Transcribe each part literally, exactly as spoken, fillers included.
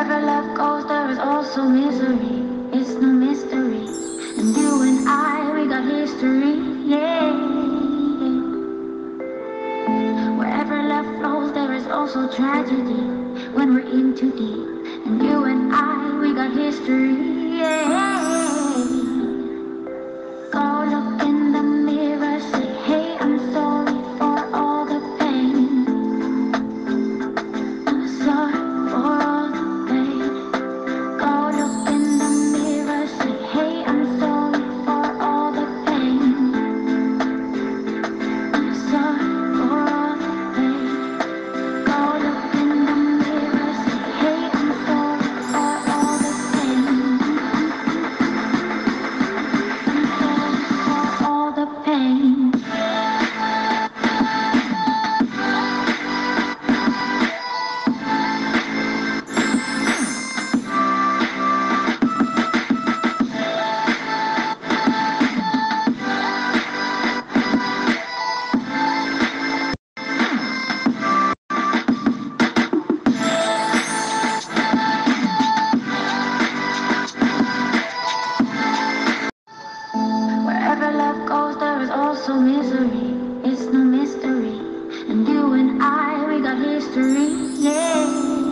Wherever love goes, there is also misery. It's no mystery. And you and I, we got history. Yeah. Wherever love flows, there is also tragedy. When we're in too deep. And you and I, we got history. Yeah. Go look in the mirror, say, hey, I'm sorry for all the pain. I'm sorry for all the pain. Go look in the mirror, say, hey, I'm sorry for all the pain. I'm sorry for all the pain. Go look in the mirror, say, hey, I'm sorry for all the pain. I'm sorry for all the pain. Wherever love goes, there is also misery. It's no mystery. And you and I, we got history. Yeah.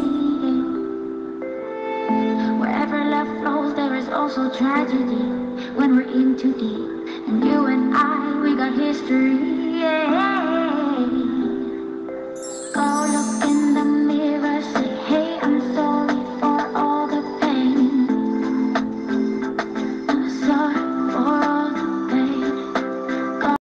Wherever love flows, there is also tragedy. When we're in too deep. And you and I, we got history.